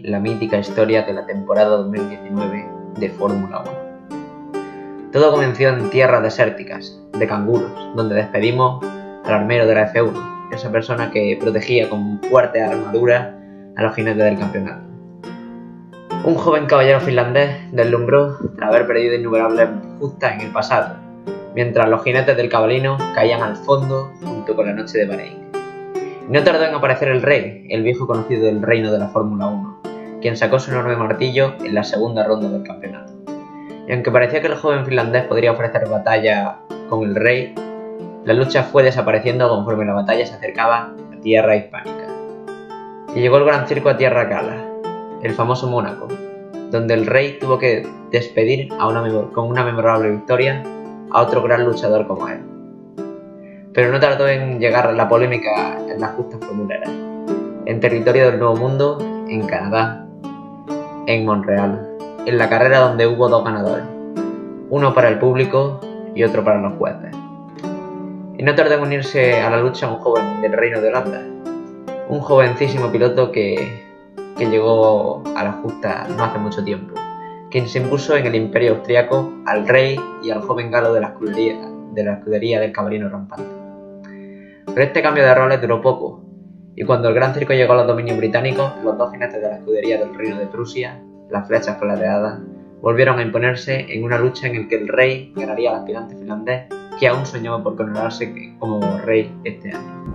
la mítica historia de la temporada 2019 de Fórmula 1. Todo comenzó en tierras desérticas, de canguros, donde despedimos al armero de la F1, esa persona que protegía con fuerte armadura a los jinetes del campeonato. Un joven caballero finlandés deslumbró tras haber perdido innumerables justas en el pasado, mientras los jinetes del cabalino caían al fondo junto con la noche de Bahrein. No tardó en aparecer el Rey, el viejo conocido del reino de la Fórmula 1, quien sacó su enorme martillo en la segunda ronda del campeonato. Y aunque parecía que el joven finlandés podría ofrecer batalla con el Rey, la lucha fue desapareciendo conforme la batalla se acercaba a tierra hispánica. Y llegó el gran circo a tierra gala, el famoso Mónaco, donde el Rey tuvo que despedir con una memorable victoria a otro gran luchador como él. Pero no tardó en llegar la polémica en las justas formuleras, en territorio del Nuevo Mundo, en Canadá, en Montreal, en la carrera donde hubo dos ganadores, uno para el público y otro para los jueces. Y no tardó en unirse a la lucha un joven del Reino de Holanda, un jovencísimo piloto que llegó a la justa no hace mucho tiempo, quien se impuso en el Imperio Austriaco al Rey y al joven galo de la escudería del Cabalino Rampante. Pero este cambio de roles duró poco, y cuando el Gran Circo llegó a los dominios británicos, los dos jinetes de la escudería del Reino de Prusia, las flechas plateadas, volvieron a imponerse en una lucha en la que el Rey ganaría al aspirante finlandés, que aún soñaba por coronarse como rey este año.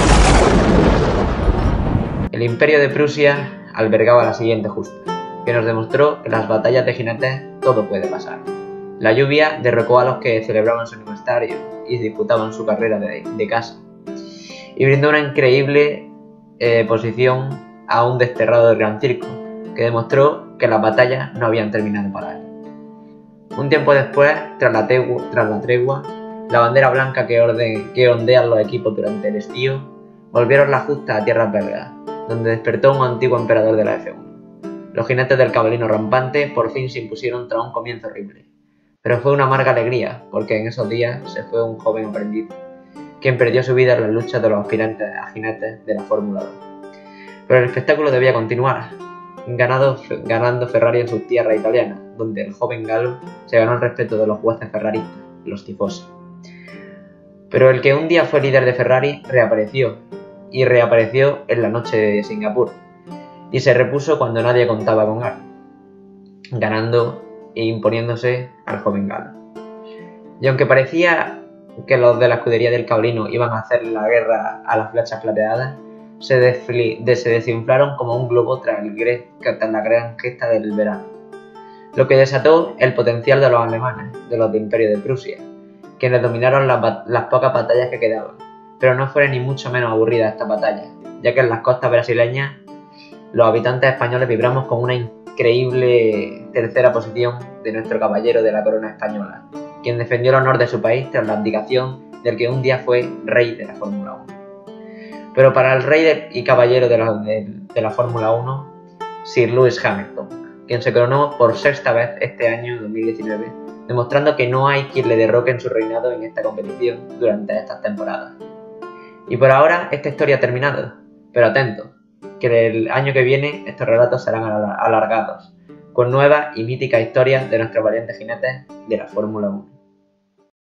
El Imperio de Prusia albergaba la siguiente justa, que nos demostró que en las batallas de jinetes todo puede pasar. La lluvia derrocó a los que celebraban su aniversario y disputaban su carrera de casa, y brindó una increíble posición a un desterrado del Gran Circo, que demostró que las batallas no habían terminado para él. Un tiempo después, tras la tregua, la bandera blanca que ondean los equipos durante el estío, volvieron las justas a tierras belgas, donde despertó un antiguo emperador de la F1. Los jinetes del Cabalino Rampante por fin se impusieron tras un comienzo horrible, pero fue una amarga alegría, porque en esos días se fue un joven aprendiz, quien perdió su vida en las luchas de los aspirantes a jinetes de la Fórmula 2. Pero el espectáculo debía continuar, ganando Ferrari en sus tierras italianas, donde el joven galo se ganó el respeto de los jueces ferraristas, los tifosi. Pero el que un día fue líder de Ferrari reapareció en la noche de Singapur, y se repuso cuando nadie contaba con él, ganando e imponiéndose al joven galo. Y aunque parecía que los de la escudería del Cabalino iban a hacer la guerra a las flechas plateadas, se desinflaron como un globo tras la gran gesta del verano, lo que desató el potencial de los alemanes, de los del Imperio de Prusia, quienes dominaron las pocas batallas que quedaban. Pero no fue ni mucho menos aburrida esta batalla, ya que en las costas brasileñas los habitantes españoles vibramos con una increíble tercera posición de nuestro caballero de la corona española, quien defendió el honor de su país tras la abdicación del que un día fue rey de la Fórmula 1. Pero para el rey y caballero de la Fórmula 1, Sir Lewis Hamilton, quien se coronó por sexta vez este año 2019, demostrando que no hay quien le derroque en su reinado en esta competición durante estas temporadas. Y por ahora esta historia ha terminado, pero atentos, que el año que viene estos relatos serán alargados, con nuevas y míticas historias de nuestros valientes jinetes de la Fórmula 1.